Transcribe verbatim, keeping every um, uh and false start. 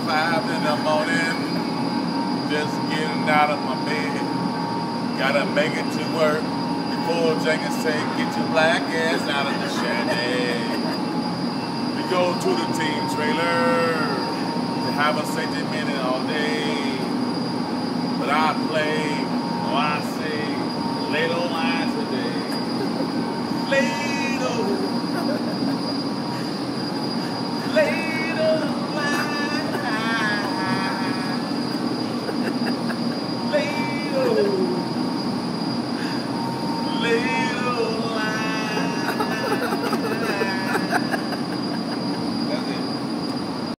five in the morning, just getting out of my bed. Gotta make it to work before Jenkins say, get your black ass out of the shanty. We go to the team trailer to have a safety minute all day.